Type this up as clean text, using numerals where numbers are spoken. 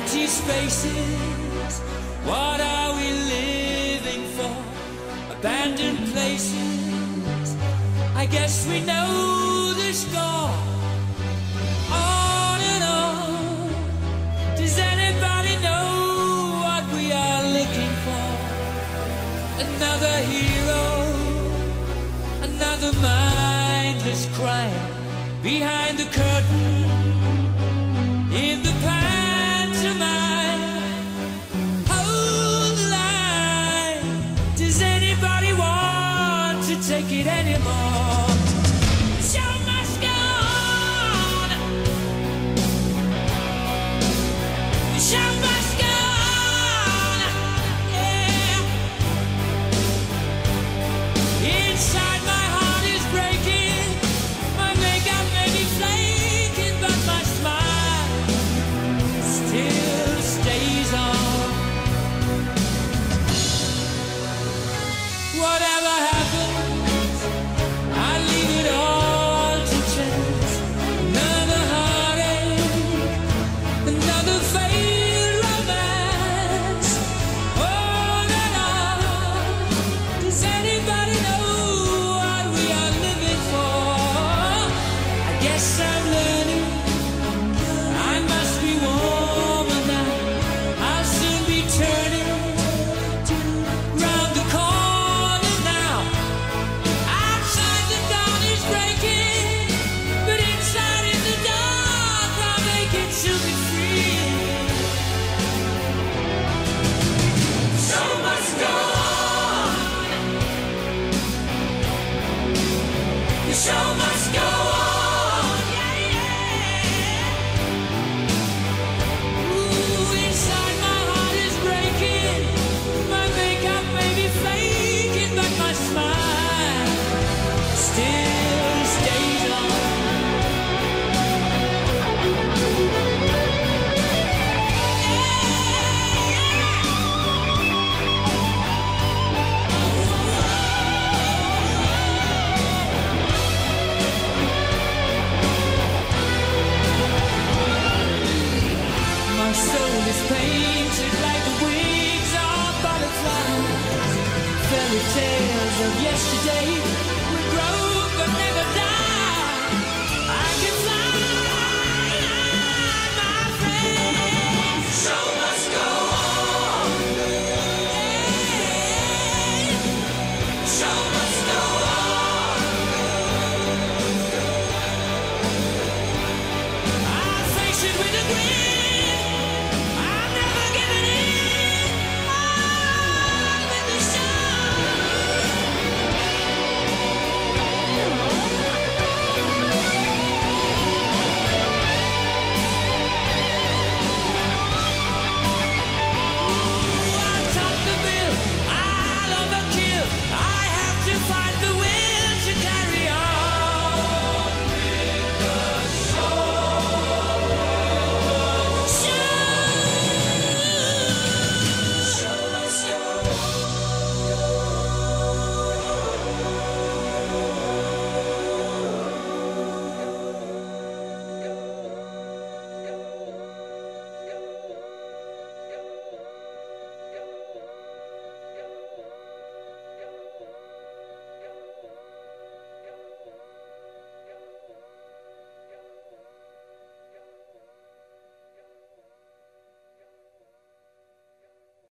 empty spaces. What are we living for? Abandoned places. I guess we know the score. On and on. Does anybody know what we are looking for? Another hero, another mindless crime behind the curtain. In the pantomime, hold the line. Does anybody want to take it anymore? The show must go on. The show must go on. Yeah. Inside my heart is breaking. My makeup may be flaking, but my smile still stays on. Whatever happens, I leave it all to chance. Another heartache, another failed romance. On and on. Does anybody know what we are living for? I guess I'm learning. I must be warmer now. I'll soon be turning round the corner now. Outside the dawn is breaking, but inside in the dark I'm making to be free. The show must go on. The show must go on.